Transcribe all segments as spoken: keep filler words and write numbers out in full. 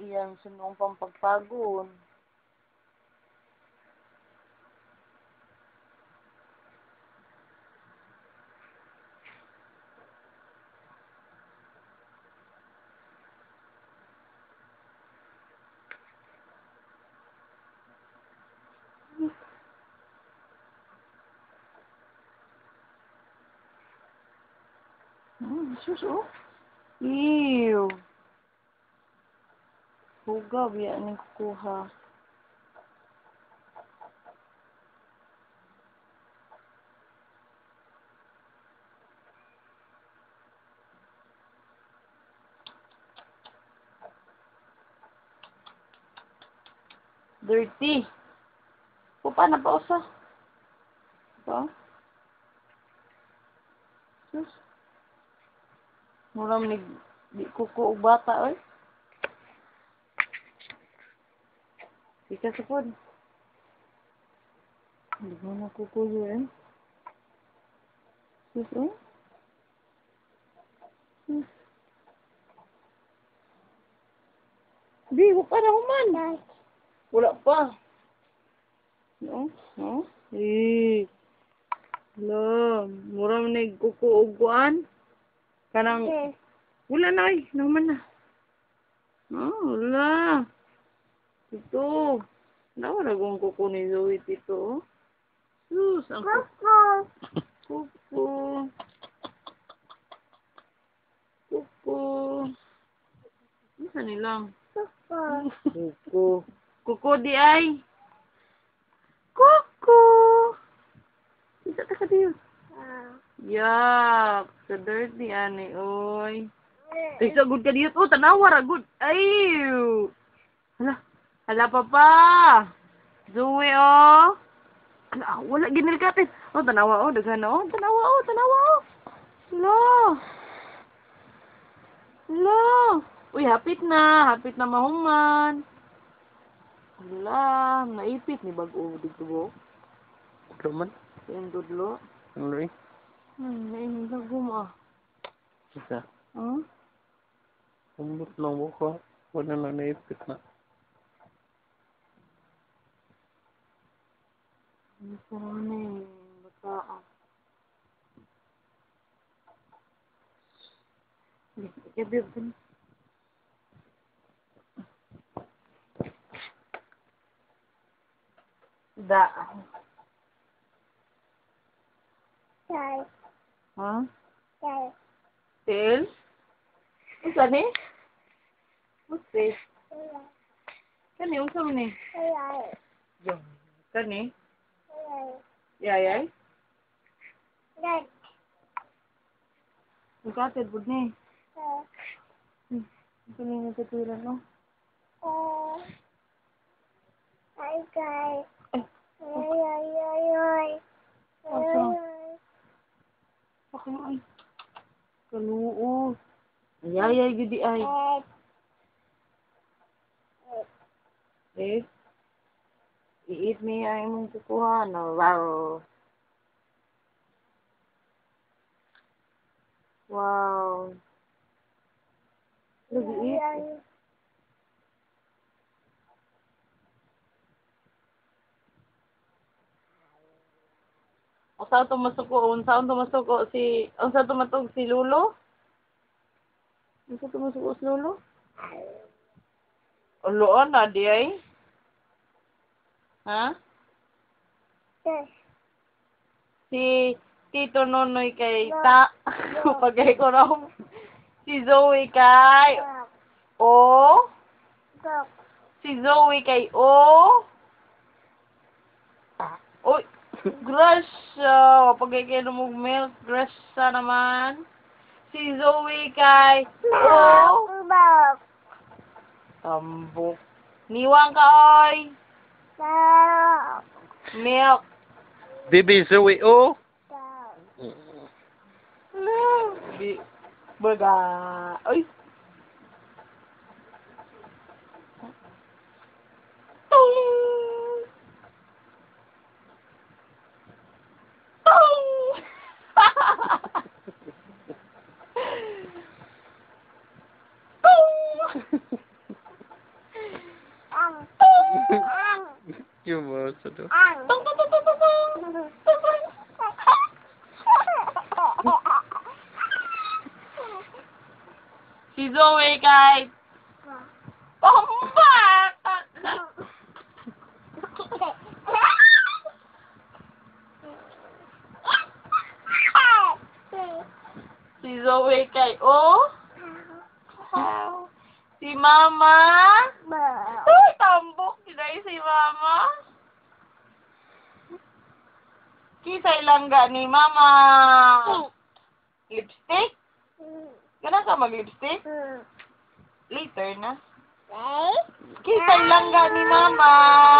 iyang sunong pampagpagon. Hmm, sus, oh. Ew. Hugaw, yan ang kukuha. Dirty. Pupa na pa usa. Pa. Sus. Muram ni di kuko og bata oy. Ika sa pod. Hindi mo na kuko yun. Sus, oh. Sus. Di, wala pa na human. Wala pa. No? No? Eh. Hala. Muram ni kuko og kuan. Kanang. Okay. Wala na ay. Naman na. Oh, wala. Ito. Nawala kong kuko ni Zoe dito. Sus, ang kuko. Kuko. Kuko. Ano nilang? Kuko. Kuko. Kuko di ay. Kuko. Isa ta ka diyo. Yak. Sa dirty ani, oy. Ay, sa good ka diyo. Oh, tanawa ra, good. Ay. Hala. Hala, papa. Zoe, oh. Hala, wala ginilkatin. Oh, tanawa, oh. Daghan, oh. Tanawa, oh. Tanawa, oh. Hala. Hala. Uy, hapit na. Hapit na mahuman. Hala. Naipit ni bago dito mo. Tudlo man. Yung dudlo. Ano rin? Hmm, nainag mo ah. Isa. Hmm? Umbot lang mo ko. Wala na naipit na. Ano sa na yung bataan? Ikabib ka na. Da. Tay. Ha? Tay. Tail? Unsa ni? What's Kani, unsa man ni? Tay. Yung. Kani? Tay. Yayay? Tay. Nagkatid po ni. Tay. Hmm. Ito na yung natatulan, no? Tay. Tay. Ay. Ay, ay, ay, ay. Asa? Baka ay. Kaluo. Yayay, gudi ay. Eh? I-eat me ay mong kukuha na. Wow. Wow. Lagi-eat. Unsa tumasuko? Unsa tumasuko si unsa tumatog si Lulo? Unsa tumasuko si Lulo? Uloon na di ay. Ha? Tay. Si Tito Nonoy kay ta pagay ko raw. Si Zoe kay O. Si Zoe kay O. Oy, grasya. Pagay kayo mong milk, grasya naman. Si Zoe kay O. Tambok. Niwang ka, oy. Milk. Baby Zoe, oh. No. Di. Baga. Oy. Tung. Tung. Tung. Yung mga sa to. Tong, tong, tong, tong, tong, tong. Tong, tong. Si Zoe kahit pambata. Si Zoe kay oh. Si Mama. Uy, tambok. Kinay si Mama. Kisay langga ni Mama. Lipstick? Ganun ka mag-lipstick? Later na. Kisay langga ni Mama.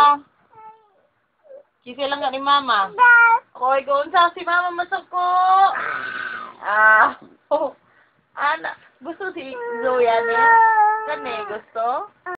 Kisay langga ni Mama. Koy, kung sa si Mama masako. Ah, oh. Ana, gusto si Zoe yan eh. Kani, gusto?